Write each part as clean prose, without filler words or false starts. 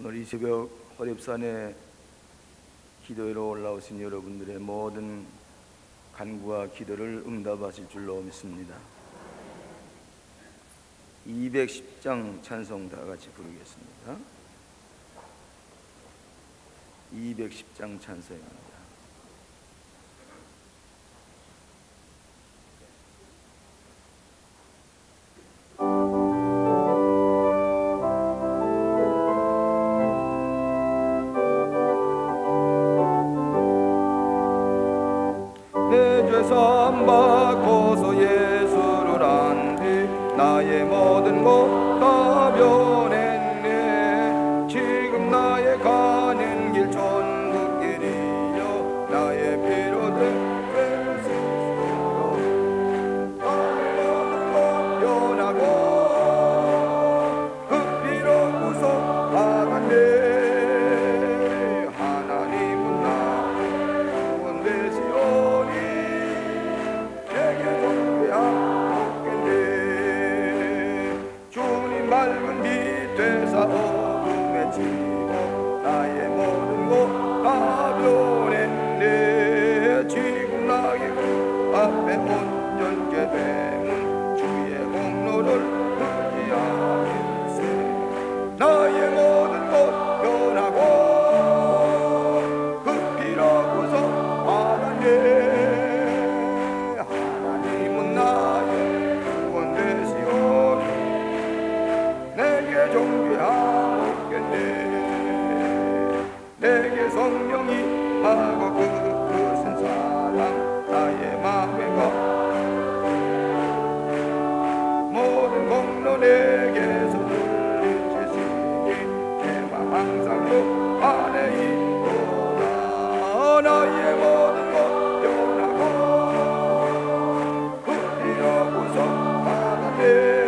오늘 이 새벽 호렙산에 기도회로 올라오신 여러분들의 모든 간구와 기도를 응답하실 줄로 믿습니다. 210장 찬송 다 같이 부르겠습니다. 210장 찬송입니다. 내 죄 삼바고서 예수를 안 뒤 나의 모든 것 다 변했네. 지금 나의 가는 길 천국길이여 나의 피로 된 수 나의 모든 것 변하고 그 피로 구속받았네. 하나님은 나의 구원 되시오니 내게 정죄하옵겠네. 주님 맑은 빛 되사 어둠에 치고 나의 모든 것 다 변했네. 지금 나의 그 앞에 온전케 되는 주의 공로를 의지하겠세. 나의 모든 것 변하고 그 피로 구속받았네. 하나님은 나의 구원 되시오니 내게 정죄하옵겠네. 내게 성령이 하고 그것은 사랑 나의 마음에 가 모든 공로 내게서 물리치시니 내 맘 항상 그 안에 있도다. 나의 모든 것 변하고 그 피로 구속받았네.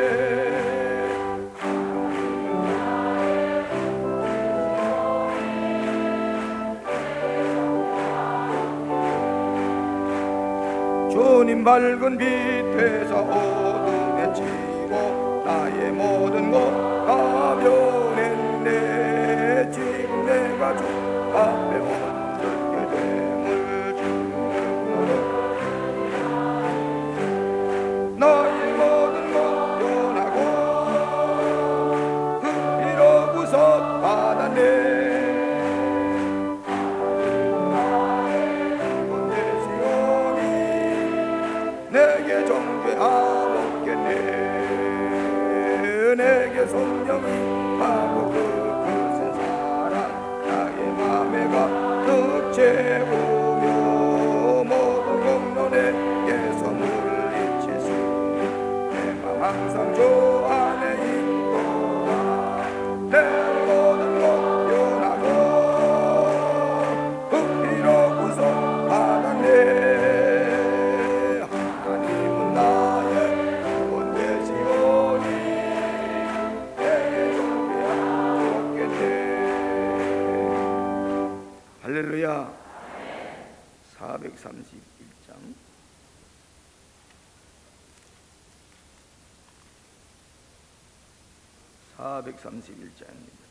주님 밝은 빛 되사 어둠에 치고 나의 모든 것 다 변했네. 지금 내가 주 앞에 온전케 됨을 주는 나의 모든 것 변하고 그 피로 구속받았네. 내게 정죄하옵겠네. 내게 성령이 하고 그것은 사랑 나의 맘에 가득 채우며 모든 공로 내게서 물리치시니 내 맘 항상 주 안에 있도다. 내 모든 것 변하고 그 피로 구속받았네. 할렐루야. 431장 431장입니다.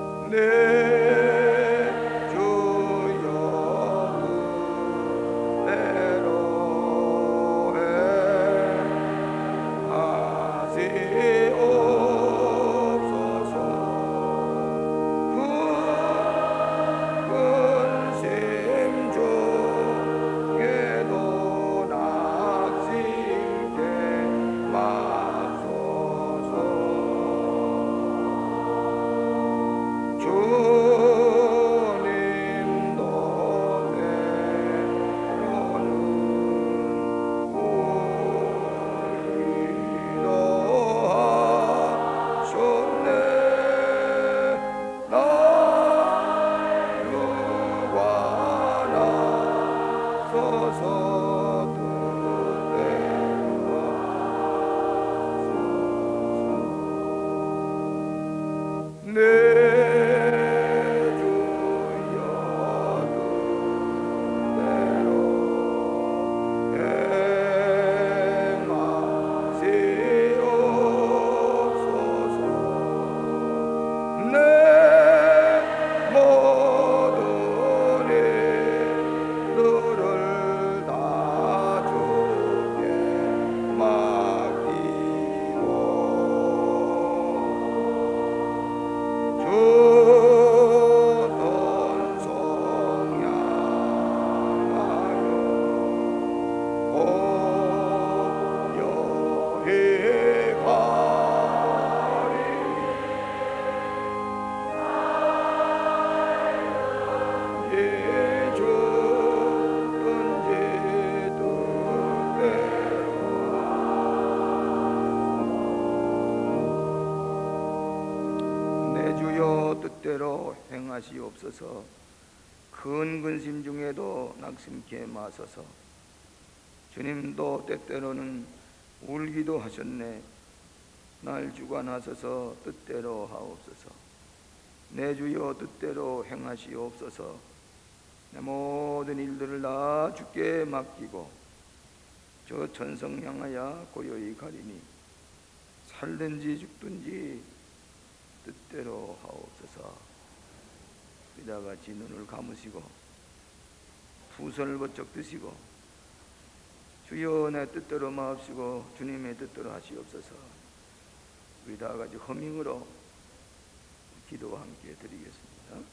내 주여 행하시옵소서. 큰 근심 중에도 낙심케 마소서. 주님도 때때로는 울기도 하셨네. 날 주관하소서. 뜻대로 하옵소서. 내 주여 뜻대로 행하시옵소서. 내 모든 일들을 다 주께 맡기고 저 천성 향하여 고요히 가리니 살든지 죽든지 뜻대로 하옵소서. 이다같이 눈을 감으시고 부선을 번쩍 드시고 주여 내 뜻대로 마옵시고 주님의 뜻대로 하시옵소서. 우리 다같이 허밍으로 기도와 함께 드리겠습니다.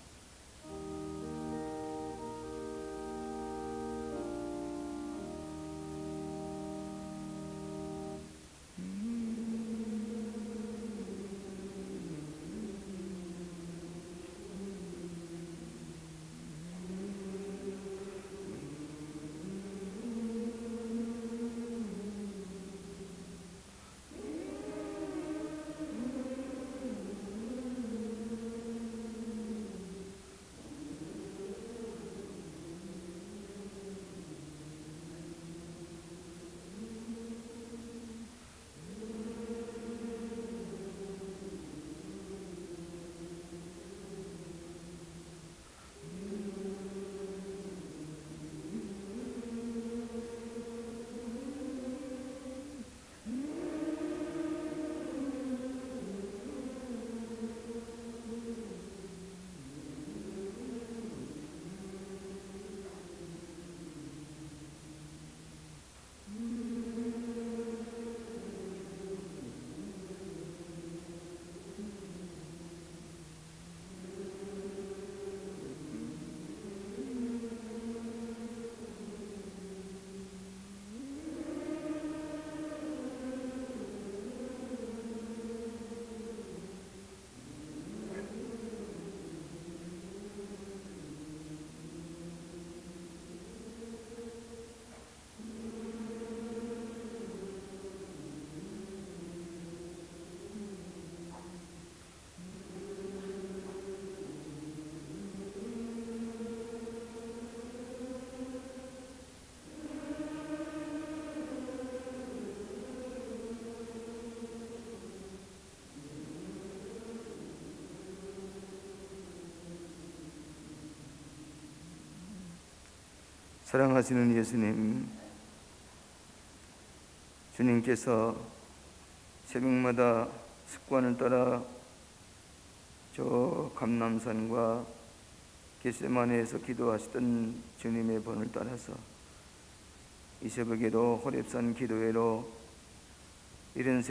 사랑하시는 예수님, 주님께서 새벽마다 습관을 따라 저 감람산과 겟세마네에서 기도하시던 주님의 번을 따라서 이 새벽에도 호렙산 기도회로 이른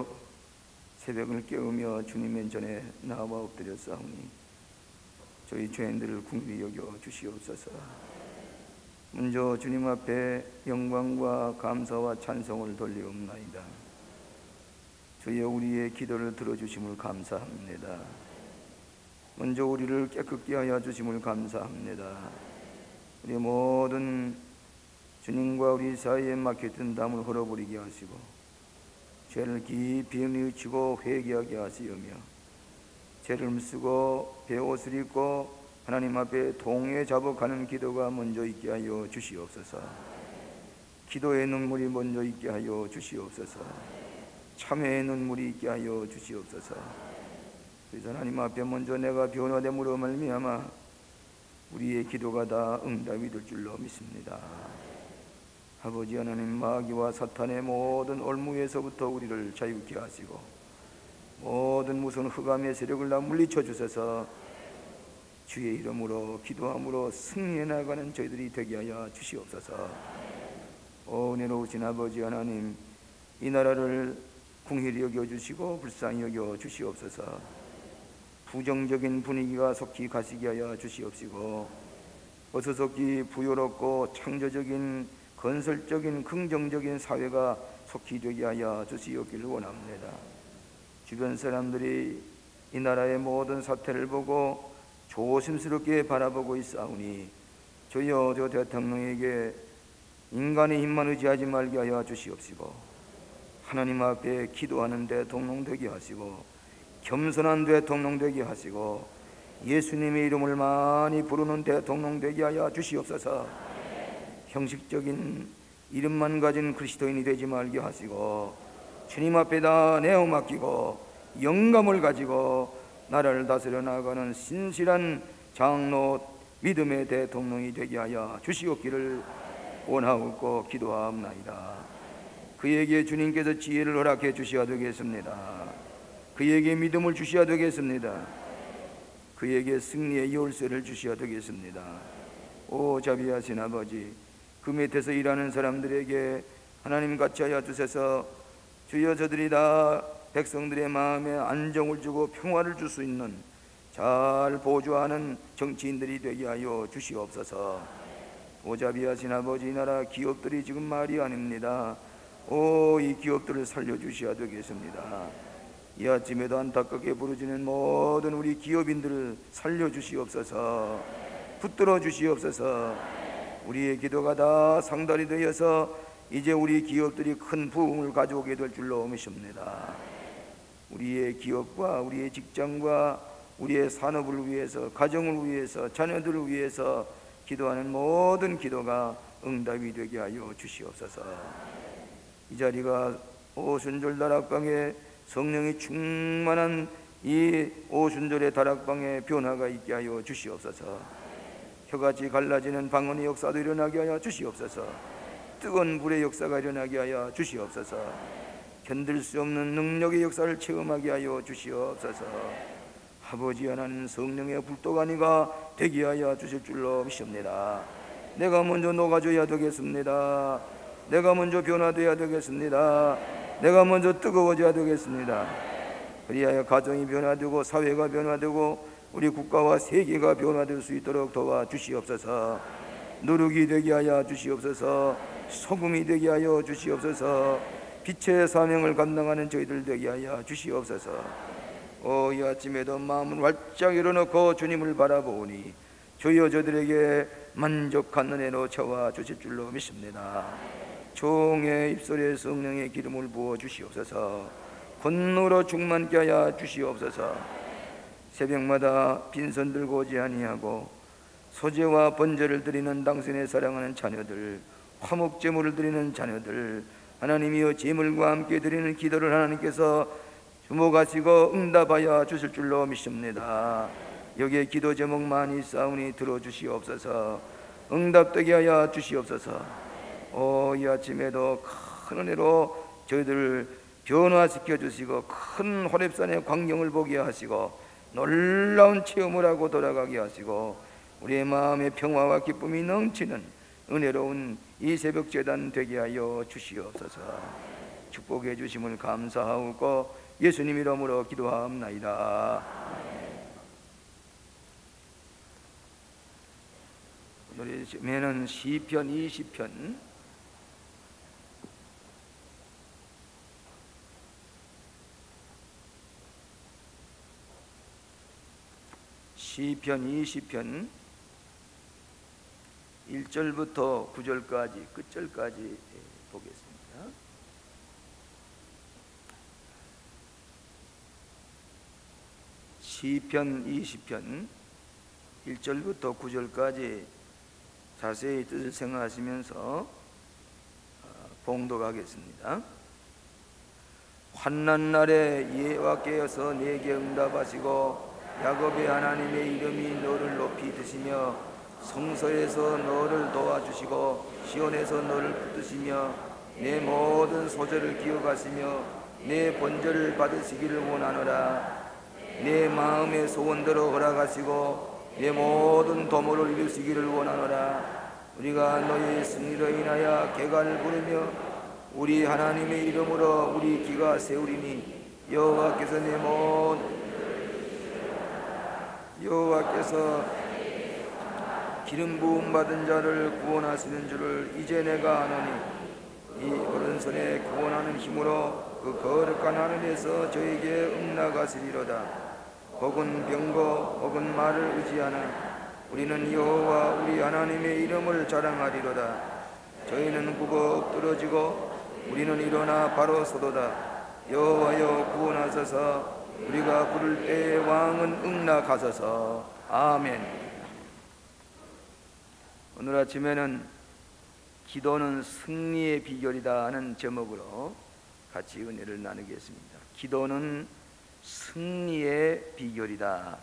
새벽을 깨우며 주님의 전에 나와 엎드렸사오니 저희 죄인들을 긍휼히 여겨 주시옵소서. 먼저 주님 앞에 영광과 감사와 찬송을 돌리옵나이다. 주여 우리의 기도를 들어주심을 감사합니다. 먼저 우리를 깨끗게 하여 주심을 감사합니다. 우리 모든 주님과 우리 사이에 막혔던 담을 헐어버리게 하시고 죄를 깊이 뉘우치고 회개하게 하시오며 죄를 쓰고 베옷을 입고 하나님 앞에 동에 잡아가는 기도가 먼저 있게 하여 주시옵소서. 기도의 눈물이 먼저 있게 하여 주시옵소서. 참회의 눈물이 있게 하여 주시옵소서. 그래서 하나님 앞에 먼저 내가 변화됨으로 말미암아 우리의 기도가 다 응답이 될 줄로 믿습니다. 아버지 하나님, 마귀와 사탄의 모든 올무에서부터 우리를 자유케 하시고 모든 무서운 흑암의 세력을 다 물리쳐 주셔서 주의 이름으로 기도함으로 승리해 나가는 저희들이 되게 하여 주시옵소서. 은혜로우신 아버지 하나님, 이 나라를 긍휼히 여겨주시고 불쌍히 여겨주시옵소서. 부정적인 분위기가 속히 가시게 하여 주시옵시고 어서 속히 부요롭고 창조적인 건설적인 긍정적인 사회가 속히 되게 하여 주시옵기를 원합니다. 주변 사람들이 이 나라의 모든 사태를 보고 조심스럽게 바라보고 있사오니 주여 저 대통령에게 인간의 힘만 의지하지 말게 하여 주시옵시고 하나님 앞에 기도하는 대통령 되게 하시고 겸손한 대통령 되게 하시고 예수님의 이름을 많이 부르는 대통령 되게 하여 주시옵소서. 형식적인 이름만 가진 그리스도인이 되지 말게 하시고 주님 앞에다 내어 맡기고 영감을 가지고 나라를 다스려 나가는 신실한 장로 믿음의 대통령이 되게 하여 주시옵기를 원하옵고 기도하옵나이다. 그에게 주님께서 지혜를 허락해 주셔야 되겠습니다. 그에게 믿음을 주셔야 되겠습니다. 그에게 승리의 열쇠를 주셔야 되겠습니다. 오 자비하신 아버지, 그 밑에서 일하는 사람들에게 하나님 같이 하여 주셔서 주여 저들이 다 백성들의 마음에 안정을 주고 평화를 줄 수 있는 잘 보조하는 정치인들이 되게 하여 주시옵소서. 오 자비하신 아버지, 이 나라 기업들이 지금 말이 아닙니다. 오, 이 기업들을 살려주셔야 되겠습니다. 이 아침에도 안타깝게 부르짖는 모든 우리 기업인들을 살려주시옵소서. 붙들어 주시옵소서. 우리의 기도가 다 상달이 되어서 이제 우리 기업들이 큰 부흥을 가져오게 될 줄로 믿습니다. 우리의 기업과 우리의 직장과 우리의 산업을 위해서, 가정을 위해서, 자녀들을 위해서 기도하는 모든 기도가 응답이 되게 하여 주시옵소서. 이 자리가 오순절 다락방에 성령이 충만한 이 오순절의 다락방에 변화가 있게 하여 주시옵소서. 혀같이 갈라지는 방언의 역사도 일어나게 하여 주시옵소서. 뜨거운 불의 역사가 일어나게 하여 주시옵소서. 견딜 수 없는 능력의 역사를 체험하게 하여 주시옵소서. 아버지 하나님, 성령의 불도가니가 되게 하여 주실 줄로 믿습니다. 내가 먼저 녹아줘야 되겠습니다. 내가 먼저 변화되어야 되겠습니다. 내가 먼저 뜨거워져야 되겠습니다. 그리하여 가정이 변화되고 사회가 변화되고 우리 국가와 세계가 변화될 수 있도록 도와주시옵소서. 누룩이 되게 하여 주시옵소서. 소금이 되게 하여 주시옵소서. 빛의 사명을 감당하는 저희들 되게 하여 주시옵소서. 이 아침에도 마음을 활짝 열어놓고 주님을 바라보니 주여 저들에게 만족한 은혜로 채워 주실 줄로 믿습니다. 종의 입술에 성령의 기름을 부어 주시옵소서. 권능으로 충만케 하여 주시옵소서. 새벽마다 빈손 들고 오지 아니하고 소제와 번제를 드리는 당신의 사랑하는 자녀들, 화목제물을 드리는 자녀들, 하나님이여 제물과 함께 드리는 기도를 하나님께서 주목하시고 응답하여 주실 줄로 믿습니다. 여기에 기도 제목 많이 있사오니 들어주시옵소서. 응답되게 하여 주시옵소서. 이 아침에도 큰 은혜로 저희들을 변화시켜 주시고 큰 호렙산의 광경을 보게 하시고 놀라운 체험을 하고 돌아가게 하시고 우리의 마음의 평화와 기쁨이 넘치는 은혜로운 이 새벽 제단 되게 하여 주시옵소서. 축복해 주심을 감사하고 예수님 이름으로 기도하옵나이다. 노래는 시편 20편 시편 20편 1절부터 9절까지 끝절까지 보겠습니다. 시편 20편 1절부터 9절까지 자세히 뜻을 생각하시면서 봉독하겠습니다. 환난 날에 여호와께서 내게 응답하시고 야곱의 하나님의 이름이 너를 높이 드시며 성소에서 너를 도와주시고 시온에서 너를 붙드시며 내 모든 소절을 기억하시며 내 번제를 받으시기를 원하노라. 내 마음의 소원대로 허락하시고 내 모든 도모를 이루시기를 원하노라. 우리가 너의 승리로 인하여 개간을 부르며 우리 하나님의 이름으로 우리 기가 세우리니 여호와께서 내 모든 여호와께서 기름 부음 받은 자를 구원하시는 줄을 이제 내가 아노니 이 오른손에 구원하는 힘으로 그 거룩한 하늘에서 저에게 응나가시리로다. 혹은 병거 혹은 말을 의지하나 우리는 여호와 우리 하나님의 이름을 자랑하리로다. 저희는 굽어 엎드러지고 우리는 일어나 바로 서도다. 여호와여 구원하소서. 우리가 부를 때 왕은 응답하소서. 아멘. 오늘 아침에는 기도는 승리의 비결이다 하는 제목으로 같이 은혜를 나누겠습니다. 기도는 승리의 비결이다.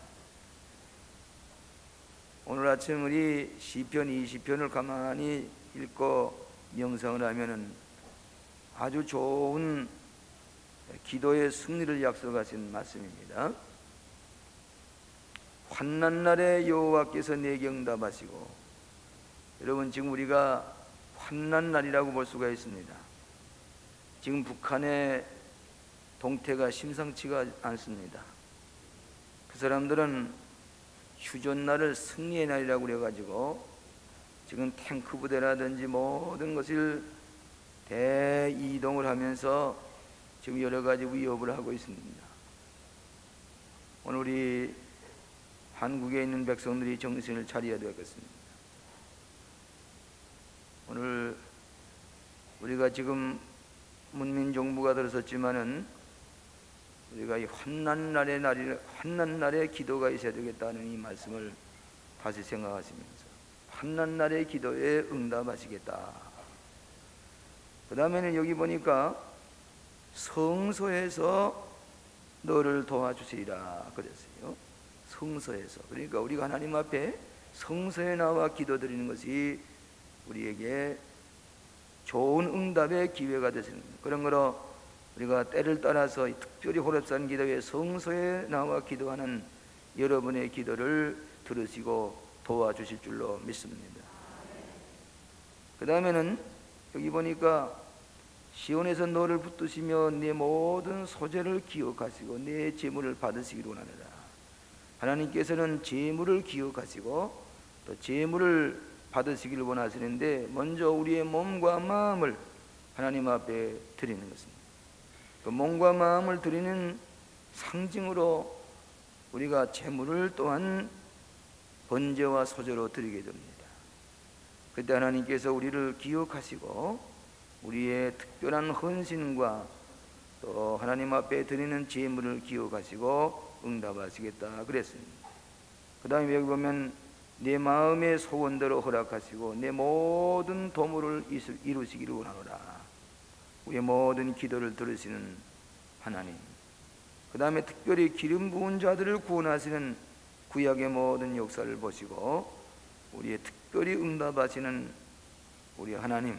오늘 아침 우리 시편 20편을 가만히 읽고 명상을 하면은 아주 좋은 기도의 승리를 약속하신 말씀입니다. 환난 날에 여호와께서 내게 응답하시고, 여러분 지금 우리가 환난 날이라고 볼 수가 있습니다. 지금 북한의 동태가 심상치가 않습니다. 그 사람들은 휴전날을 승리의 날이라고 그래가지고 지금 탱크 부대라든지 모든 것을 대이동을 하면서 지금 여러 가지 위협을 하고 있습니다. 오늘 우리 한국에 있는 백성들이 정신을 차려야 되겠습니다. 오늘 우리가 지금 문민정부가 들어섰지만은 우리가 이 환난 날에 기도가 있어야 되겠다는 이 말씀을 다시 생각하시면서 환난 날의 기도에 응답하시겠다. 그 다음에는 여기 보니까 성소에서 너를 도와주시리라 그랬어요. 성소에서. 그러니까 우리가 하나님 앞에 성소에 나와 기도드리는 것이 우리에게 좋은 응답의 기회가 되시는 거예요. 그런 거로 우리가 때를 따라서 특별히 호렙산 기도회 성소에 나와 기도하는 여러분의 기도를 들으시고 도와주실 줄로 믿습니다. 그 다음에는 여기 보니까 시온에서 너를 붙드시며 네 모든 소재를 기억하시고 네 재물을 받으시기를 원하노라. 하나님께서는 재물을 기억하시고 또 재물을 받으시기를 원하시는데, 먼저 우리의 몸과 마음을 하나님 앞에 드리는 것입니다. 그 몸과 마음을 드리는 상징으로 우리가 재물을 또한 번제와 소제로 드리게 됩니다. 그때 하나님께서 우리를 기억하시고 우리의 특별한 헌신과 또 하나님 앞에 드리는 재물을 기억하시고 응답하시겠다 그랬습니다. 그 다음에 여기 보면 내 마음의 소원대로 허락하시고 내 모든 도모를 이루시기를 원하노라. 우리의 모든 기도를 들으시는 하나님. 그 다음에 특별히 기름 부은 자들을 구원하시는 구약의 모든 역사를 보시고 우리의 특별히 응답하시는 우리 하나님.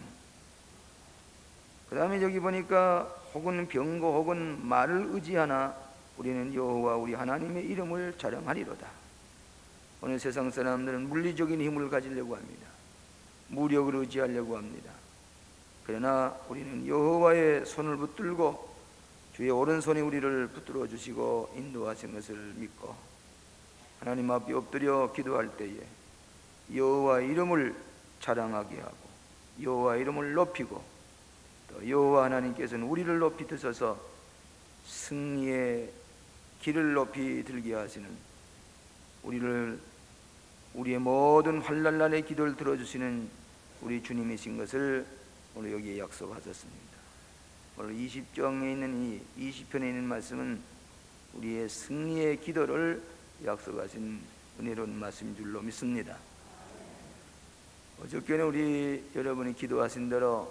그 다음에 여기 보니까 혹은 병거 혹은 말을 의지하나 우리는 여호와 우리 하나님의 이름을 자랑하리로다. 오늘 세상 사람들은 물리적인 힘을 가지려고 합니다. 무력을 의지하려고 합니다. 그러나 우리는 여호와의 손을 붙들고 주의 오른손이 우리를 붙들어 주시고 인도하신 것을 믿고 하나님 앞에 엎드려 기도할 때에 여호와 이름을 자랑하게 하고 여호와 이름을 높이고 또 여호와 하나님께서는 우리를 높이 드셔서 승리의 길을 높이 들게 하시는, 우리의 모든 환난날의 기도를 들어주시는 우리 주님이신 것을 오늘 여기에 약속하셨습니다. 오늘 20장에 있는 이 20편에 있는 말씀은 우리의 승리의 기도를 약속하신 은혜로운 말씀인 줄로 믿습니다. 어저께는 우리 여러분이 기도하신 대로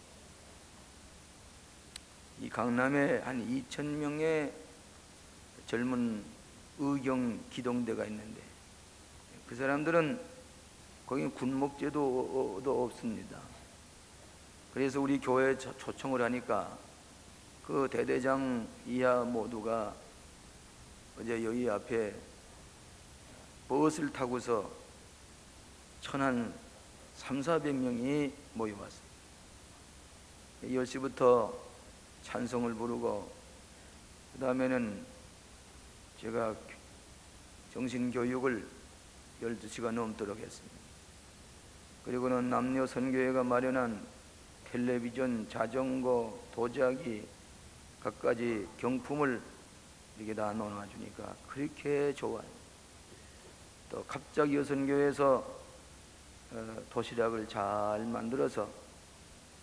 이 강남에 한 2,000명의 젊은 의경 기동대가 있는데 그 사람들은 거기 군목제도도 없습니다. 그래서 우리 교회에 초청을 하니까 그 대대장 이하 모두가 어제 여기 앞에 버스를 타고서 한 300~400명이 모여왔습니다. 10시부터 찬송을 부르고 그 다음에는 제가 정신교육을 12시간 넘도록 했습니다. 그리고는 남녀 선교회가 마련한 텔레비전, 자전거, 도자기 갖가지 경품을 이렇게 다 나눠주니까 그렇게 좋아요. 또 갑자기 여선교회에서 도시락을 잘 만들어서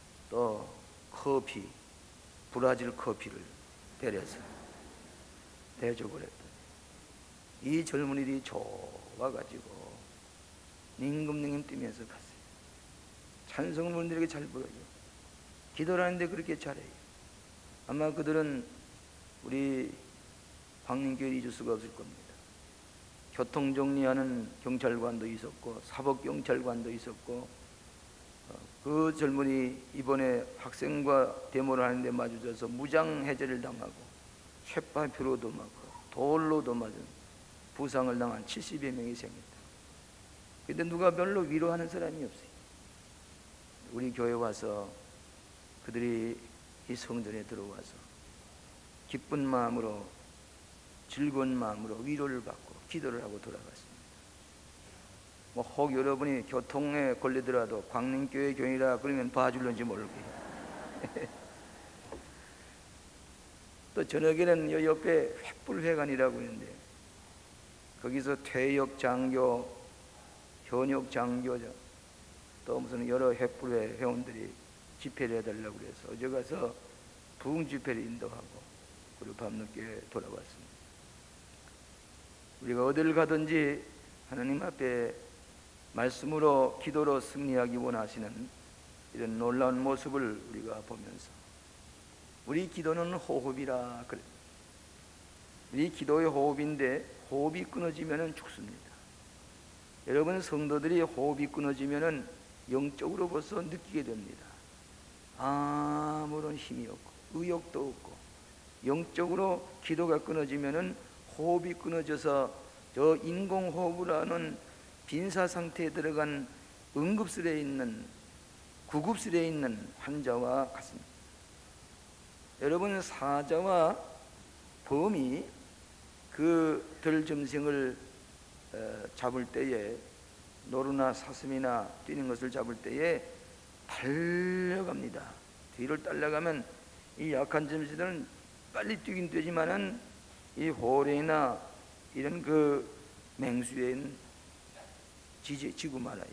또 커피, 브라질 커피를 데려서 대접을 했더니 이 젊은이들이 좋아가지고 임금님이 뛰면서 갔어요. 찬송을 분들에게 잘 불러요. 기도를 하는데 그렇게 잘해요. 아마 그들은 우리 광림교회를 잊을 수가 없을 겁니다. 교통정리하는 경찰관도 있었고 사법경찰관도 있었고, 그 젊은이 이번에 학생과 데모를 하는데 마주쳐서 무장해제를 당하고 쇠파표로도 맞고 돌로도 맞은 부상을 당한 70여 명이 생겼다. 근데 누가 별로 위로하는 사람이 없어요. 우리 교회 와서 그들이 이 성전에 들어와서 기쁜 마음으로, 즐거운 마음으로 위로를 받고 기도를 하고 돌아갔습니다. 혹 여러분이 교통에 걸리더라도 광림교회 교인이라 그러면 봐줄런지 모르고요. 또 저녁에는 요 옆에 횃불회관이라고 있는데 거기서 퇴역 장교, 현역 장교, 또 무슨 여러 횃불회 회원들이 집회를 해달라고 그래서 어제 가서 부흥 집회를 인도하고 그리고 밤늦게 돌아왔습니다. 우리가 어딜 가든지 하나님 앞에 말씀으로 기도로 승리하기 원하시는 이런 놀라운 모습을 우리가 보면서 우리 기도는 호흡이라 그래. 우리 기도의 호흡인데 호흡이 끊어지면 죽습니다. 여러분 성도들이 호흡이 끊어지면 영적으로 벌써 느끼게 됩니다. 아무런 힘이 없고 의욕도 없고 영적으로 기도가 끊어지면 호흡이 끊어져서 저 인공호흡이라는 빈사 상태에 들어간 응급실에 있는, 구급실에 있는 환자와 같습니다. 여러분 사자와 범이 그 들짐승을 잡을 때에, 노루나 사슴이나 뛰는 것을 잡을 때에 달려갑니다. 뒤를 따라가면 이 약한 짐승들은 빨리 뛰긴 뛰지만은 이 호래나 이런 그 맹수에는 지고 말아요.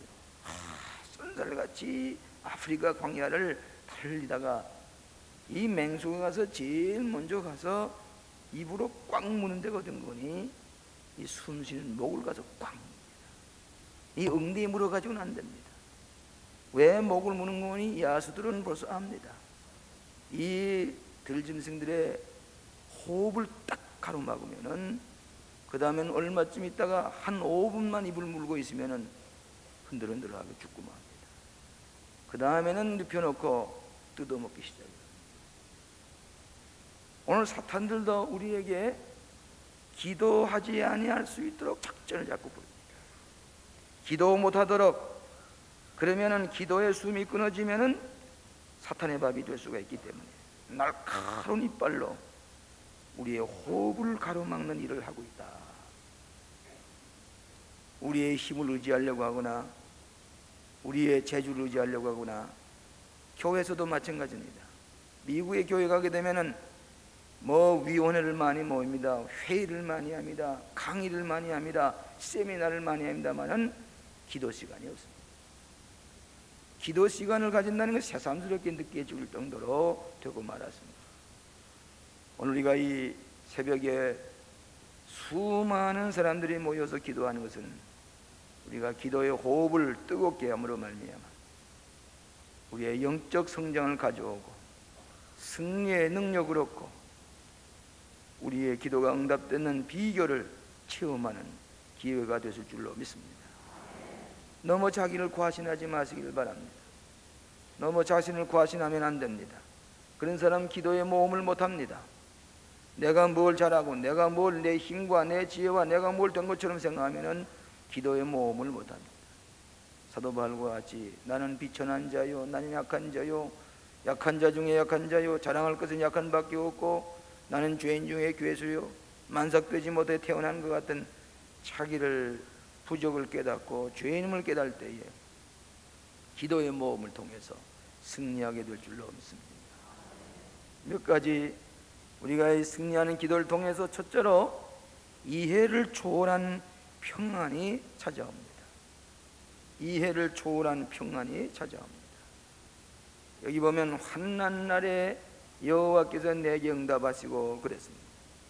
쏜살같이 아프리카 광야를 달리다가 이 맹수가 가서 제일 먼저 가서 입으로 꽉 무는 데가 어떤 거니? 이 숨쉬는 목을 가서 꽉 뭅니다. 이 엉덩이에 물어가지고는 안 됩니다. 왜 목을 무는 거니? 야수들은 벌써 압니다. 이 들짐승들의 호흡을 딱 가로막으면은 그 다음엔 얼마쯤 있다가 한 5분만 입을 물고 있으면은 흔들흔들하게 죽고 맙니다. 그 다음에는 눕혀놓고 뜯어먹기 시작해요. 오늘 사탄들도 우리에게 기도하지 아니할 수 있도록 작전을 자꾸 부릅니다. 기도 못하도록, 그러면은 기도의 숨이 끊어지면은 사탄의 밥이 될 수가 있기 때문에 날카로운 이빨로 우리의 호흡을 가로막는 일을 하고 있다. 우리의 힘을 의지하려고 하거나 우리의 재주를 의지하려고 하거나, 교회에서도 마찬가지입니다. 미국의 교회 가게 되면은 위원회를 많이 모입니다. 회의를 많이 합니다. 강의를 많이 합니다. 세미나를 많이 합니다만은 기도 시간이 없습니다. 기도 시간을 가진다는 것이 새삼스럽게 느껴질 정도로 되고 말았습니다. 오늘 우리가 이 새벽에 수많은 사람들이 모여서 기도하는 것은 우리가 기도의 호흡을 뜨겁게 함으로 말미암아 우리의 영적 성장을 가져오고 승리의 능력을 얻고 우리의 기도가 응답되는 비결을 체험하는 기회가 되실 줄로 믿습니다. 너무 자기를 과신하지 마시길 바랍니다. 너무 자신을 과신하면 안 됩니다. 그런 사람 기도에 모험을 못합니다. 내가 뭘 잘하고 내가 뭘 내 힘과 내 지혜와 내가 뭘 된 것처럼 생각하면 기도에 모험을 못합니다. 사도 바울과 같이 나는 비천한 자요, 나는 약한 자요, 약한 자 중에 약한 자요, 자랑할 것은 약한 밖에 없고 나는 죄인 중에 괴수요, 만삭되지 못해 태어난 것 같은 자기를 부족을 깨닫고 죄인임을 깨달을 때에 기도의 모험을 통해서 승리하게 될 줄로 믿습니다. 몇 가지 우리가 이 승리하는 기도를 통해서 첫째로 이해를 초월한 평안이 찾아옵니다. 이해를 초월한 평안이 찾아옵니다. 여기 보면 환난 날에 여호와께서 내게 응답하시고 그랬습니다.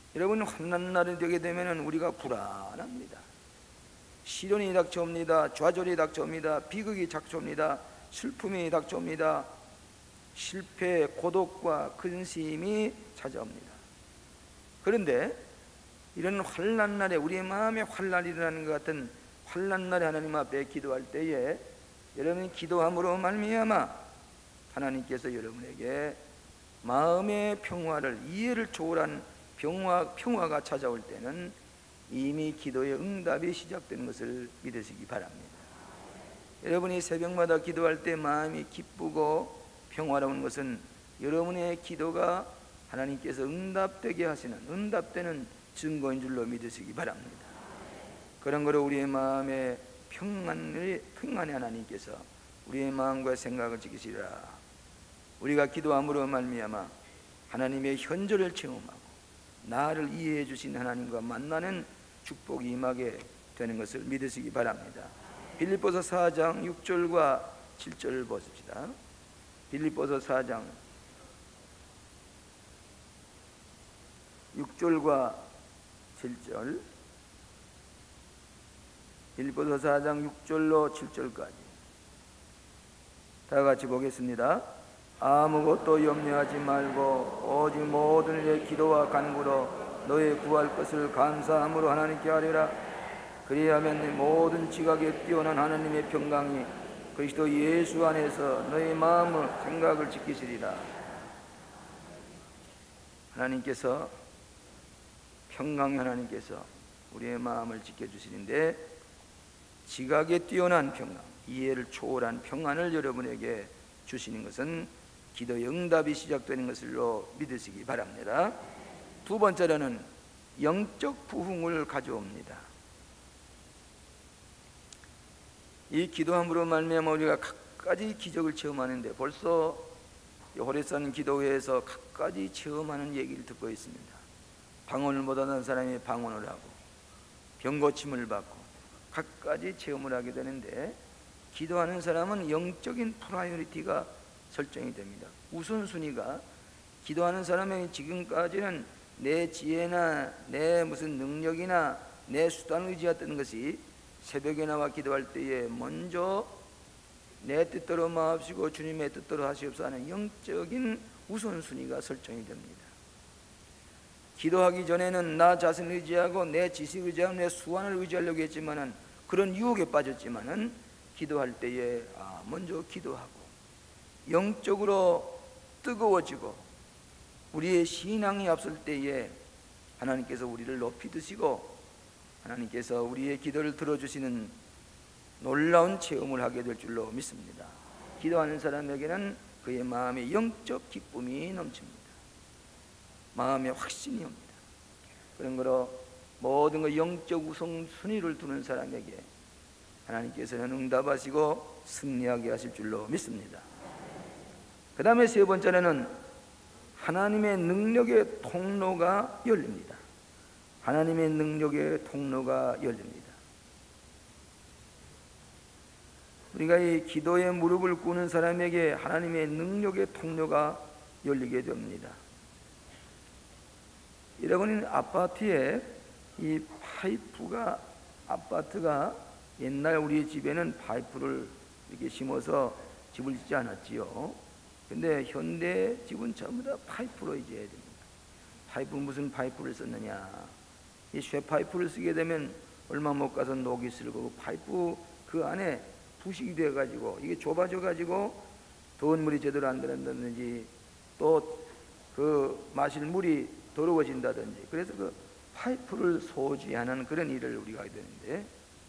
여러분, 환난 날이 되게 되면 우리가 불안합니다. 시련이 닥쳐옵니다. 좌절이 닥쳐옵니다. 비극이 닥쳐옵니다. 슬픔이 닥쳐옵니다. 실패, 고독과 근심이 찾아옵니다. 그런데 이런 환난 날에, 우리의 마음에 환난이 일어나는 것 같은 환난 날에 하나님 앞에 기도할 때에 여러분이 기도함으로 말미암아 하나님께서 여러분에게 마음의 평화를, 이해를 초월한 평화가 찾아올 때는 이미 기도의 응답이 시작되는 것을 믿으시기 바랍니다. 여러분이 새벽마다 기도할 때 마음이 기쁘고 평화로운 것은 여러분의 기도가 하나님께서 응답되게 하시는, 응답되는 증거인 줄로 믿으시기 바랍니다. 그런 거로 우리의 마음에 평안의 하나님께서 우리의 마음과 생각을 지키시리라. 우리가 기도함으로 말미암아 하나님의 현저를 체험하고 나를 이해해 주신 하나님과 만나는 축복이 임하게 되는 것을 믿으시기 바랍니다. 빌립보서 4장 6절과 7절을 보십시다. 빌립보서 4장 6절과 7절, 빌립보서 4장 6절로 7절까지 다 같이 보겠습니다. 아무것도 염려하지 말고 오직 모든 일에 기도와 간구로 너의 구할 것을 감사함으로 하나님께 아뢰라. 그리하면 네 모든 지각에 뛰어난 하나님의 평강이 그리스도 예수 안에서 너의 마음을 생각을 지키시리라. 하나님께서, 평강의 하나님께서 우리의 마음을 지켜주시는데, 지각에 뛰어난 평강, 이해를 초월한 평안을 여러분에게 주시는 것은 기도의 응답이 시작되는 것으로 믿으시기 바랍니다. 두 번째로는 영적 부흥을 가져옵니다. 이 기도함으로 말미암아 우리가 갖가지 기적을 체험하는데, 벌써 호레산 기도회에서 갖가지 체험하는 얘기를 듣고 있습니다. 방언을 못하는 사람이 방언을 하고 병고침을 받고 갖가지 체험을 하게 되는데, 기도하는 사람은 영적인 프라이어리티가 설정이 됩니다. 우선순위가, 기도하는 사람의 지금까지는 내 지혜나 내 무슨 능력이나 내 수단을 의지했던 것이 새벽에 나와 기도할 때에 먼저 내 뜻대로 마옵시고 주님의 뜻대로 하시옵소서 하는 영적인 우선순위가 설정이 됩니다. 기도하기 전에는 나 자신을 의지하고 내 지식을 의지하고 내 수완을 의지하려고 했지만은, 그런 유혹에 빠졌지만은 기도할 때에 먼저 기도하고 영적으로 뜨거워지고 우리의 신앙이 앞설 때에 하나님께서 우리를 높이 드시고 하나님께서 우리의 기도를 들어주시는 놀라운 체험을 하게 될 줄로 믿습니다. 기도하는 사람에게는 그의 마음에 영적 기쁨이 넘칩니다. 마음에 확신이 옵니다. 그런 거로 모든 그 영적 우선순위를 두는 사람에게 하나님께서는 응답하시고 승리하게 하실 줄로 믿습니다. 그 다음에 세 번째는 하나님의 능력의 통로가 열립니다. 하나님의 능력의 통로가 열립니다. 우리가 이 기도에 무릎을 꿇는 사람에게 하나님의 능력의 통로가 열리게 됩니다. 여러분, 아파트에 이 아파트가 옛날 우리 집에는 파이프를 이렇게 심어서 집을 짓지 않았지요. 근데 현대 집은 전부 다 파이프로 이제야 됩니다. 파이프, 무슨 파이프를 썼느냐? 이 쇠파이프를 쓰게 되면 얼마 못 가서 녹이 슬고 파이프 그 안에 부식이 되어가지고 이게 좁아져가지고 더운 물이 제대로 안 들어간다든지 또 그 마실 물이 더러워진다든지, 그래서 그 파이프를 소지하는 그런 일을 우리가 하게 되는데,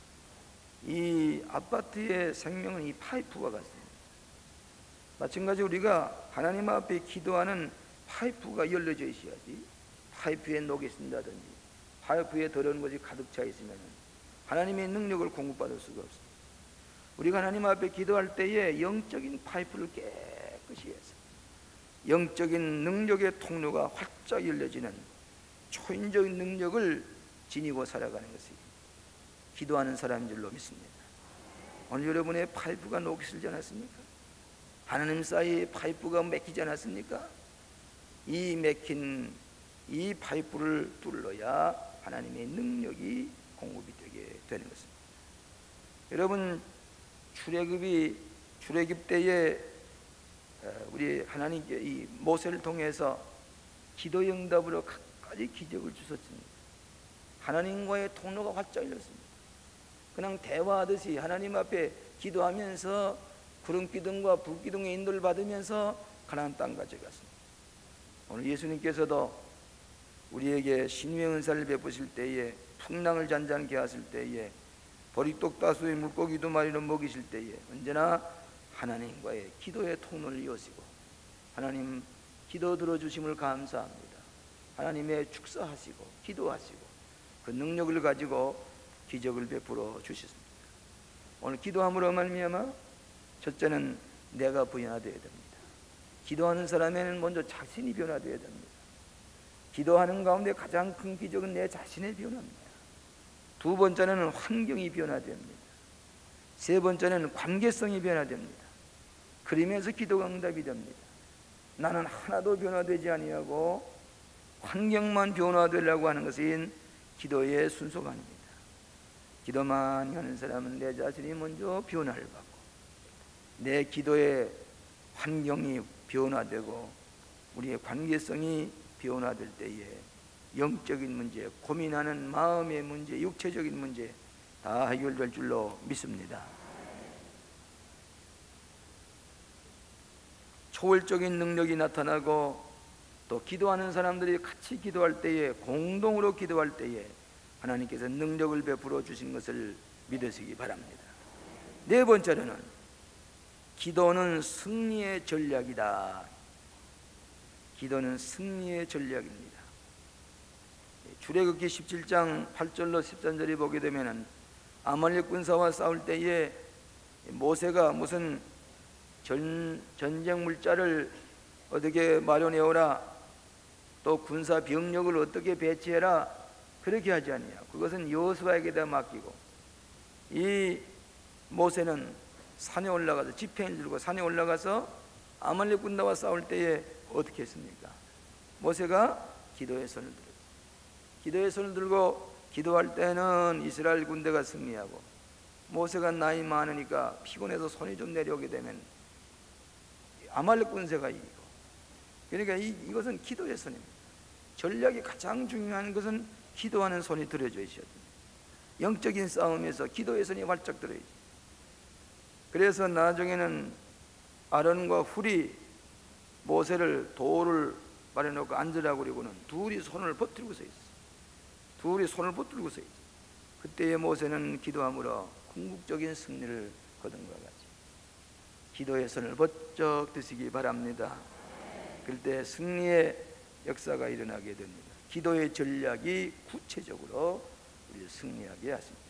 이 아파트의 생명은 이 파이프와 같습니다. 마찬가지로 우리가 하나님 앞에 기도하는 파이프가 열려져 있어야지, 파이프에 녹이 쓴다든지 파이프에 더러운 것이 가득 차 있으면 하나님의 능력을 공급받을 수가 없습니다. 우리가 하나님 앞에 기도할 때에 영적인 파이프를 깨끗이 해서 영적인 능력의 통로가 활짝 열려지는 초인적인 능력을 지니고 살아가는 것이 기도하는 사람인 줄로 믿습니다. 오늘 여러분의 파이프가 녹이 슬지 않았습니까? 하나님 사이에 파이프가 막히지 않았습니까? 이 막힌 이 파이프를 뚫어야 하나님의 능력이 공급이 되게 되는 것입니다. 여러분, 출애굽 때에 우리 하나님께 이 모세를 통해서 기도 응답으로 갖가지 기적을 주셨습니다. 하나님과의 통로가 활짝 열렸습니다. 그냥 대화하듯이 하나님 앞에 기도하면서 구름기둥과 불기둥의 인도를 받으면서 가나안 땅까지 갔습니다. 오늘 예수님께서도 우리에게 신유의 은사를 베푸실 때에, 풍랑을 잔잔케 하실 때에, 보리떡 다수의 물고기 2마리를 먹이실 때에 언제나 하나님과의 기도의 통로를 여시고 하나님 기도 들어주심을 감사합니다. 하나님의 축사하시고 기도하시고 그 능력을 가지고 기적을 베풀어 주셨습니다. 오늘 기도함으로 말미암아 첫째는 내가 변화되어야 됩니다. 기도하는 사람에는 먼저 자신이 변화되어야 됩니다. 기도하는 가운데 가장 큰 기적은 내 자신의 변화입니다. 두 번째는 환경이 변화됩니다. 세 번째는 관계성이 변화됩니다. 그러면서 기도가 응답이 됩니다. 나는 하나도 변화되지 아니하고 환경만 변화되려고 하는 것은 기도의 순서가 아닙니다. 기도만 하는 사람은 내 자신이 먼저 변화를 받고 내 기도의 환경이 변화되고 우리의 관계성이 변화될 때에 영적인 문제, 고민하는 마음의 문제, 육체적인 문제 다 해결될 줄로 믿습니다. 초월적인 능력이 나타나고 또 기도하는 사람들이 같이 기도할 때에, 공동으로 기도할 때에 하나님께서 능력을 베풀어 주신 것을 믿으시기 바랍니다. 네 번째로는 기도는 승리의 전략이다. 기도는 승리의 전략입니다. 출애굽기 17장 8절로 13절에 보게 되면은 아말렉 군사와 싸울 때에 모세가 무슨 전쟁 물자를 어떻게 마련해오라, 또 군사 병력을 어떻게 배치해라, 그렇게 하지 아니하고 그것은 여호수아에게다 맡기고 이 모세는 산에 올라가서 지팡이를 들고 산에 올라가서 아말렉 군대와 싸울 때에 어떻게 했습니까? 모세가 기도의 손을 들었어요. 기도의 손을 들고 기도할 때는 이스라엘 군대가 승리하고 모세가 나이 많으니까 피곤해서 손이 좀 내려오게 되면 아말렉 군대가 이기고, 그러니까 이것은 기도의 손입니다. 전략이 가장 중요한 것은 기도하는 손이 들어져 있어야 됩니다. 영적인 싸움에서 기도의 손이 활짝 들어있죠. 그래서 나중에는 아론과 훌이 모세를 돌을 마련해놓고 앉으라고 그러고는 둘이 손을 붙들고 서 있어요. 둘이 손을 붙들고 서 있죠. 그때의 모세는 기도함으로 궁극적인 승리를 거둔 것 같죠. 기도의 손을 번쩍 드시기 바랍니다. 그럴 때 승리의 역사가 일어나게 됩니다. 기도의 전략이 구체적으로 우리를 승리하게 하십니다.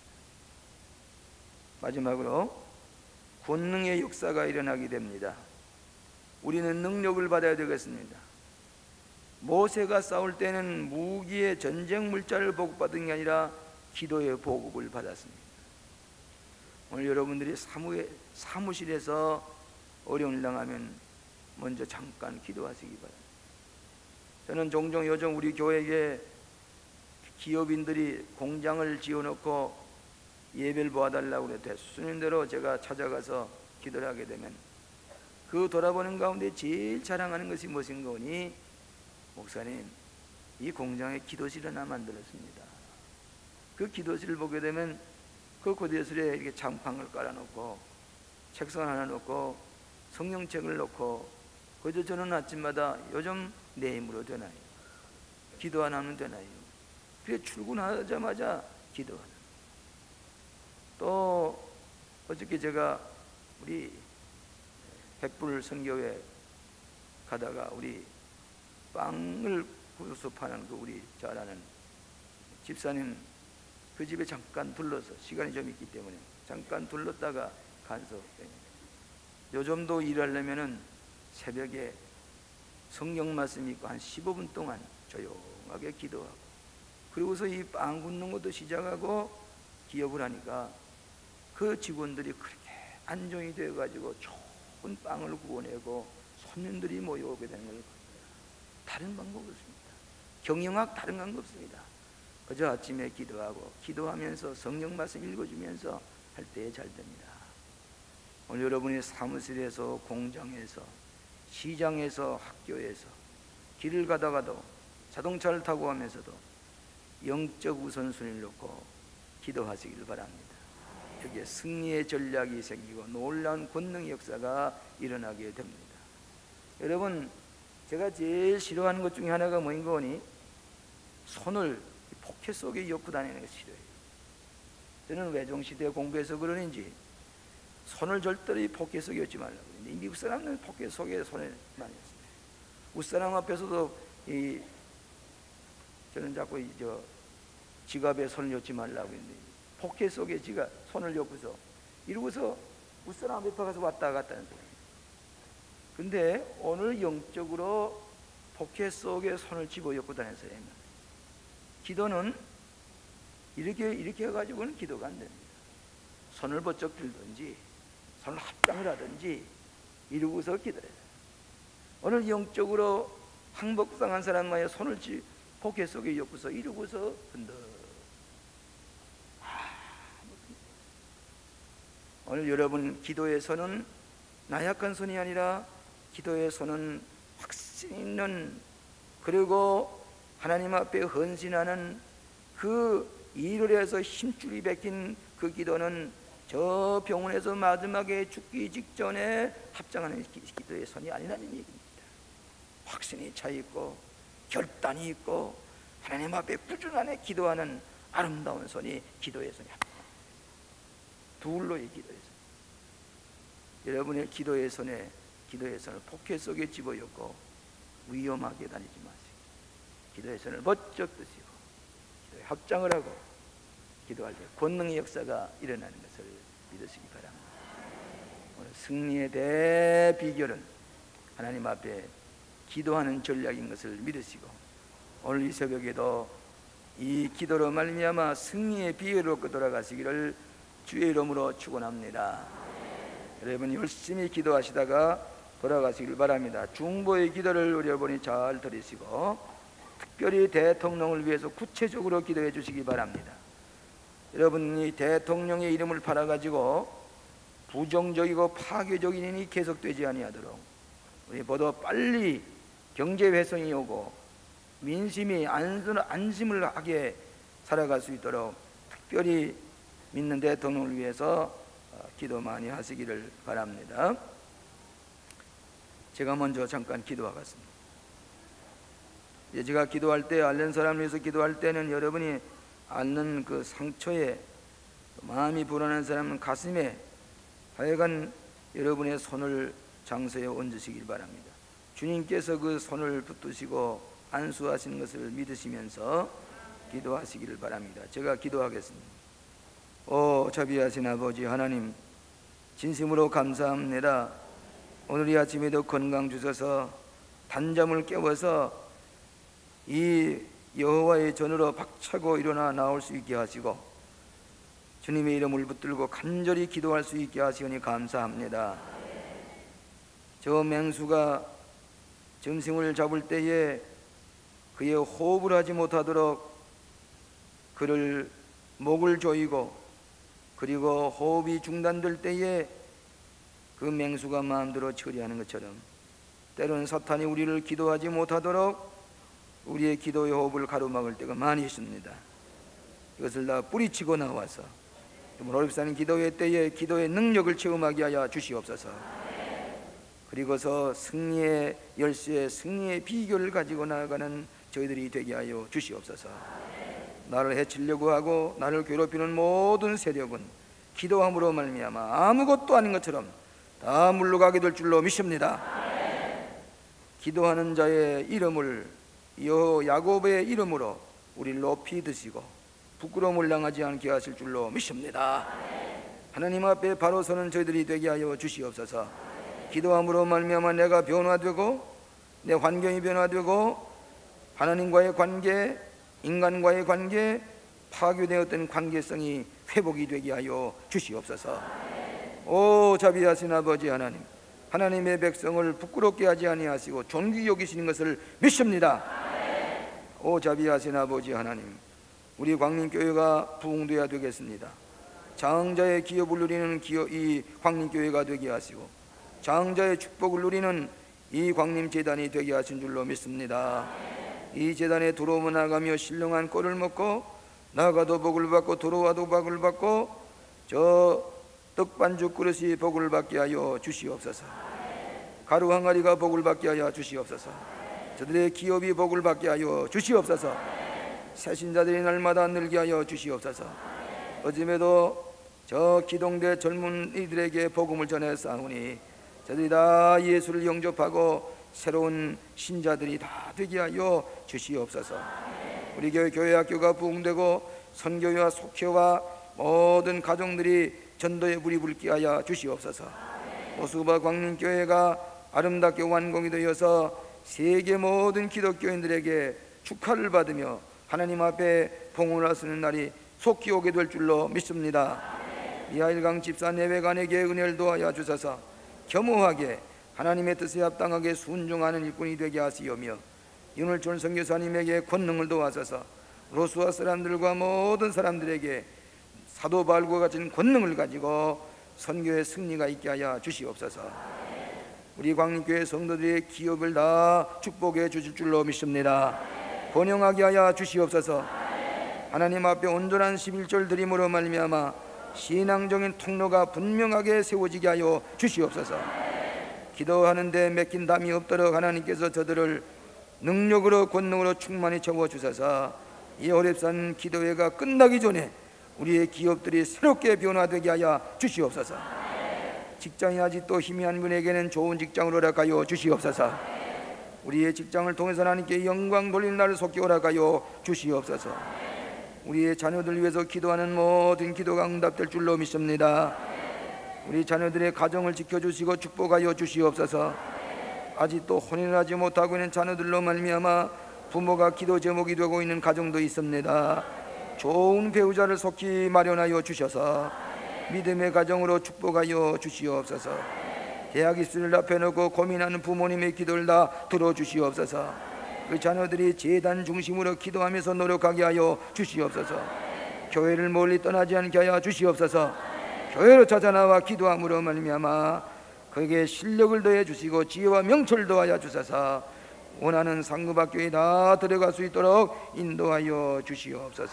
마지막으로 권능의 역사가 일어나게 됩니다. 우리는 능력을 받아야 되겠습니다. 모세가 싸울 때는 무기의 전쟁 물자를 보급받은 게 아니라 기도의 보급을 받았습니다. 오늘 여러분들이 사무실에서 어려움을 당하면 먼저 잠깐 기도하시기 바랍니다. 저는 종종 요즘 우리 교회에 기업인들이 공장을 지어놓고 예배를 보아달라고 그래 대수님대로 제가 찾아가서 기도를 하게 되면 그 돌아보는 가운데 제일 자랑하는 것이 무엇인가 하니, 목사님 이 공장에 기도실 하나 만들었습니다. 그 기도실을 보게 되면 그 기도실에 이렇게 장판을 깔아놓고 책상 하나 놓고 성경책을 놓고 그저 저는 아침마다 요즘 내 힘으로 되나요? 기도 안 하면 되나요? 그래 출근하자마자 기도하는. 또 어저께 제가 우리 백불 선교회 가다가 우리 빵을 구워서 파는 그 우리 잘 아는 집사님 그 집에 잠깐 들러서 시간이 좀 있기 때문에 잠깐 들렀다가 간서. 요즘도 일하려면은 새벽에 성경 말씀 읽고 한 15분 동안 조용하게 기도하고 그리고서 이 빵 굽는 것도 시작하고 기업을 하니까 그 직원들이 그렇게 안정이 되어가지고 좋은 빵을 구워내고 손님들이 모여오게 되는 걸 다른 방법이 없습니다. 경영학 다른 건 없습니다. 그저 아침에 기도하고 기도하면서 성령 말씀 읽어주면서 할 때 잘 됩니다. 오늘 여러분이 사무실에서, 공장에서, 시장에서, 학교에서 길을 가다가도 자동차를 타고 하면서도 영적 우선순위를 놓고 기도하시길 바랍니다. 여기에 승리의 전략이 생기고 놀라운 권능의 역사가 일어나게 됩니다. 여러분, 제가 제일 싫어하는 것 중에 하나가 뭐인 거니? 손을 포켓 속에 엮고 다니는 것이 싫어요. 저는 외종시대 공부해서 그러는지 손을 절대로 이 포켓 속에 엮지 말라고 했는데, 미국 사람들은 포켓 속에 손을 많이 였어요. 우리 사람 앞에서도 저는 자꾸 지갑에 손을 엮지 말라고 했는데, 포켓 속에 손을 엮고서 이러고서 우리 사람 앞에 가서 왔다 갔다 하는 거예요. 근데 오늘 영적으로 포켓 속에 손을 집어 엮고 다니는 사람은, 기도는 이렇게 해가지고는 기도가 안 됩니다. 손을 번쩍 들든지 손을 합장을 하든지 이러고서 기도해요. 오늘 영적으로 항복당한 사람만의 손을 포켓 속에 엮고서 이러고서 흔들. 오늘 여러분 기도에서는 나약한 손이 아니라 기도에서는 확신 있는, 그리고 하나님 앞에 헌신하는 그 일을 해서 힘줄이 베낀 그 기도는 저 병원에서 마지막에 죽기 직전에 합장하는 기도의 손이 아니라는 얘기입니다. 확신이 차 있고 결단이 있고 하나님 앞에 꾸준하게 기도하는 아름다운 손이 기도의 손이 둘로의 기도의 손. 여러분의 기도의 손을 포켓 속에 집어넣고 위험하게 다니지 마시고 기도의 손을 번쩍 드시고 기도에 합장을 하고 기도할 때 권능의 역사가 일어나는 것을 믿으시기 바랍니다. 오늘 승리의 대비결은 하나님 앞에 기도하는 전략인 것을 믿으시고, 오늘 이 새벽에도 이 기도로 말미암아 승리의 비결로 돌아가시기를 주의 이름으로 축원합니다. 여러분 열심히 기도하시다가 돌아가시길 바랍니다. 중보의 기도를 여러분이 잘 들으시고 특별히 대통령을 위해서 구체적으로 기도해 주시기 바랍니다. 여러분이 대통령의 이름을 팔아가지고 부정적이고 파괴적인 일이 계속되지 아니하도록 우리 모두 빨리 경제 회생이 오고 민심이 안심을 하게 살아갈 수 있도록 특별히 믿는 대통령을 위해서 기도 많이 하시기를 바랍니다. 제가 먼저 잠깐 기도하겠습니다. 제가 기도할 때, 앓는 사람을 위해서 기도할 때는 여러분이 앓는 그 상처에, 마음이 불안한 사람은 가슴에 하여간 여러분의 손을 장소에 얹으시길 바랍니다. 주님께서 그 손을 붙드시고 안수하시는 것을 믿으시면서 기도하시기를 바랍니다. 제가 기도하겠습니다. 오 자비하신 아버지 하나님, 진심으로 감사합니다. 오늘 이 아침에도 건강 주셔서 단잠을 깨워서 이 여호와의 전으로 박차고 일어나 나올 수 있게 하시고 주님의 이름을 붙들고 간절히 기도할 수 있게 하시오니 감사합니다. 저 맹수가 점심을 잡을 때에 그의 호흡을 하지 못하도록 그를 목을 조이고, 그리고 호흡이 중단될 때에 그 맹수가 마음대로 처리하는 것처럼 때로는 사탄이 우리를 기도하지 못하도록 우리의 기도의 호흡을 가로막을 때가 많이 있습니다. 이것을 다 뿌리치고 나와서 어렵사는 기도의 때에 기도의 능력을 체험하게 하여 주시옵소서. 그리고서 승리의 열쇠, 승리의 비결을 가지고 나아가는 저희들이 되게 하여 주시옵소서. 나를 해치려고 하고 나를 괴롭히는 모든 세력은 기도함으로 말미암아 아무것도 아닌 것처럼 다 물러가게 될 줄로 믿습니다. 기도하는 자의 이름을 야곱의 이름으로 우리를 높이 드시고 부끄러움을 당하지 않게 하실 줄로 믿습니다. 하나님 앞에 바로 서는 저희들이 되게 하여 주시옵소서. 기도함으로 말미암아 내가 변화되고 내 환경이 변화되고 하나님과의 관계, 인간과의 관계, 파괴되었던 관계성이 회복이 되게 하여 주시옵소서. 오 자비하신 아버지 하나님, 하나님의 백성을 부끄럽게 하지 아니하시고 존귀히 여기시는 것을 믿습니다. 오 자비하신 아버지 하나님, 우리 광림교회가 부흥되어야 되겠습니다. 장자의 기업을 누리는 이 광림교회가 되게 하시고 장자의 축복을 누리는 이 광림재단이 되게 하신 줄로 믿습니다. 이 재단에 들어오면 나가며 신령한 꼴을 먹고 나가도 복을 받고 들어와도 복을 받고 저 떡반죽 그릇이 복을 받게 하여 주시옵소서. 가루 항아리가 복을 받게 하여 주시옵소서. 저들의 기업이 복을 받게 하여 주시옵소서. 새신자들이 날마다 늘게 하여 주시옵소서. 어즘에도 저 기동대 젊은이들에게 복음을 전해 싸우니 저들이 다 예수를 영접하고 새로운 신자들이 다 되게 하여 주시옵소서. 우리 교회 학교가 부흥되고 선교회와 속회와 모든 가정들이 전도의 불이 불게 하여 주시옵소서. 오수바 광림교회가 아름답게 완공이 되어서 세계 모든 기독교인들에게 축하를 받으며 하나님 앞에 봉헌을 하시는 날이 속히 오게 될 줄로 믿습니다. 미하일강 집사 내외간에게 은혜를 도하여 주셔서 겸허하게 하나님의 뜻에 합당하게 순종하는 일꾼이 되게 하시오며 윤을촌 선교사님에게 권능을 도와셔서 로스와 사람들과 모든 사람들에게 사도 바울과 같은 권능을 가지고 선교의 승리가 있게 하여 주시옵소서. 우리 광림교회 성도들의 기업을 다 축복해 주실 줄로 믿습니다. 번영하게 하여 주시옵소서. 하나님 앞에 온전한 11절 드림으로 말미암아 신앙적인 통로가 분명하게 세워지게 하여 주시옵소서. 기도하는데 맥힌 담이 없도록 하나님께서 저들을 능력으로 권능으로 충만히 채워주셔서 이 호렙산 기도회가 끝나기 전에 우리의 기업들이 새롭게 변화되게 하여 주시옵소서. 직장이 아직도 희미한 분에게는 좋은 직장으로 허락하여 주시옵소서. 우리의 직장을 통해서 하나님께 영광 돌릴 날을 속히 허락하여 주시옵소서. 우리의 자녀들 위해서 기도하는 모든 기도가 응답될 줄로 믿습니다. 우리 자녀들의 가정을 지켜주시고 축복하여 주시옵소서. 아직도 혼인을 하지 못하고 있는 자녀들로 말미암아 부모가 기도 제목이 되고 있는 가정도 있습니다. 좋은 배우자를 속히 마련하여 주셔서 믿음의 가정으로 축복하여 주시옵소서. 대학 입시를 앞에 놓고 고민하는 부모님의 기도를 다 들어주시옵소서. 그 자녀들이 제단 중심으로 기도하면서 노력하게 하여 주시옵소서. 교회를 멀리 떠나지 않게 하여 주시옵소서. 교회로 찾아나와 기도함으로 말미암아 그에게 실력을 더해 주시고 지혜와 명철을 더하여 주셔서 원하는 상급학교에 다 들어갈 수 있도록 인도하여 주시옵소서.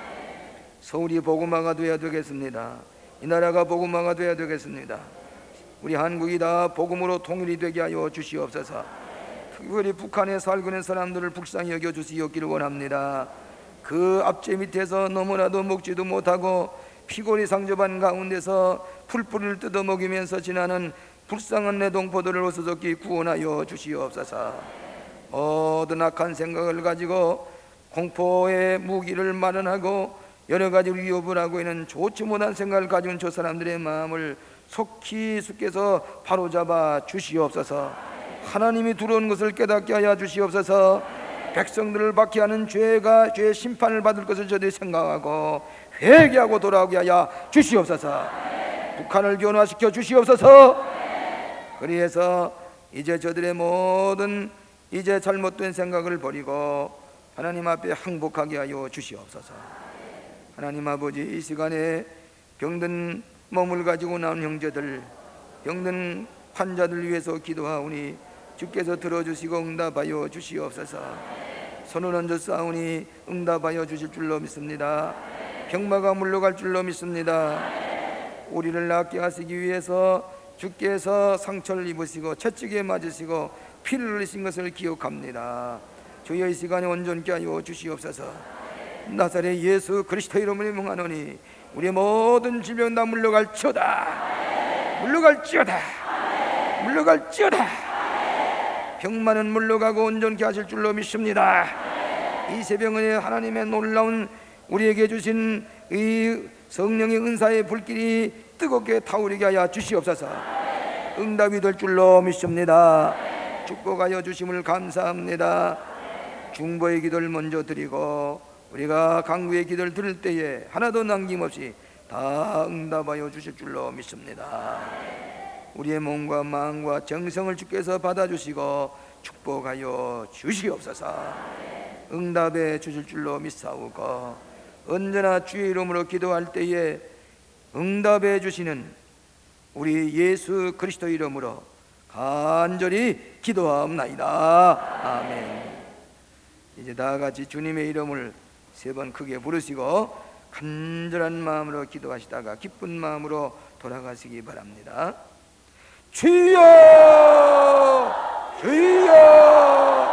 서울이 복음화가 되어야 되겠습니다. 이 나라가 복음화가 되어야 되겠습니다. 우리 한국이 다 복음으로 통일이 되게 하여 주시옵소서. 특별히 북한에 살고 있는 사람들을 불쌍히 여겨 주시옵기를 원합니다. 그 압제 밑에서 너무나도 먹지도 못하고 피골이 상접한 가운데서 풀뿌리를 뜯어먹이면서 지나는 불쌍한 내 동포들을 어수속히 구원하여 주시옵소서. 모든 악한 생각을 가지고 공포의 무기를 마련하고 여러 가지 위협을 하고 있는 좋지 못한 생각을 가진 저 사람들의 마음을 속히 주께서 바로잡아 주시옵소서. 하나님이 들어온 것을 깨닫게 하여 주시옵소서. 백성들을 박해하는 죄의 심판을 받을 것을 저들이 생각하고 회개하고 돌아오게 하여 주시옵소서. 북한을 변화시켜 주시옵소서. 그리해서 이제 저들의 모든 이제 잘못된 생각을 버리고 하나님 앞에 항복하게 하여 주시옵소서. 하나님 아버지, 이 시간에 병든 몸을 가지고 나온 형제들, 병든 환자들 위해서 기도하오니 주께서 들어주시고 응답하여 주시옵소서. 손을 얹어 싸우니 응답하여 주실 줄로 믿습니다. 병마가 물러갈 줄로 믿습니다. 우리를 낫게 하시기 위해서 주께서 상처를 입으시고 채찍에 맞으시고 피를 흘리신 것을 기억합니다. 주여 이 시간에 온전케 하여 주시옵소서. 나사렛 예수 그리스도 이름으로 명하노니 우리의 모든 질병 다 물러갈지어다. 물러갈지어다. 물러갈지어다. 병만은 물러가고 온전케 하실 줄로 믿습니다. 이 새벽에 하나님의 놀라운 우리에게 주신 이 성령의 은사의 불길이 뜨겁게 타오르게 하여 주시옵소서. 응답이 될 줄로 믿습니다. 축복하여 주심을 감사합니다. 중보의 기도를 먼저 드리고 우리가 강구의 기도를 들을 때에 하나도 남김없이 다 응답하여 주실 줄로 믿습니다. 우리의 몸과 마음과 정성을 주께서 받아주시고 축복하여 주시옵소서. 응답해 주실 줄로 믿사오고, 언제나 주의 이름으로 기도할 때에 응답해 주시는 우리 예수 그리스도 이름으로 간절히 기도하옵나이다. 아멘. 이제 다 같이 주님의 이름을 3번 크게 부르시고 간절한 마음으로 기도하시다가 기쁜 마음으로 돌아가시기 바랍니다. 주여, 주여,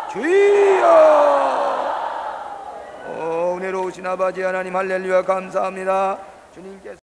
주여. 은혜로우신 아버지 하나님, 할렐루야, 감사합니다. 주님께서